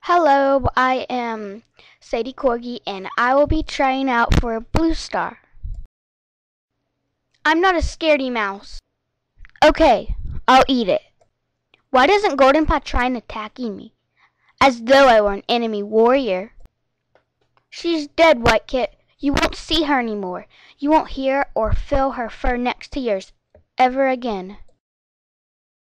Hello, I am Sadie Corgi and I will be trying out for a Bluestar. I'm not a scaredy mouse. Okay, I'll eat it. Why doesn't Golden Pot try and attacking me? As though I were an enemy warrior. She's dead, White Kit. You won't see her anymore. You won't hear or feel her fur next to yours ever again.